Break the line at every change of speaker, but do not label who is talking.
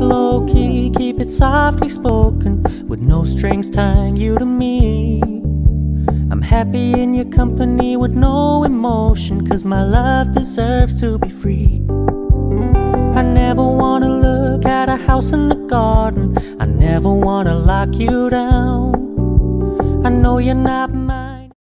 low-key, keep it softly spoken, with no strings tying you to me. I'm happy in your company with no emotion, 'cause my love deserves to be free. I never wanna look at a house in the garden, I never wanna lock you down. I know you're not mine.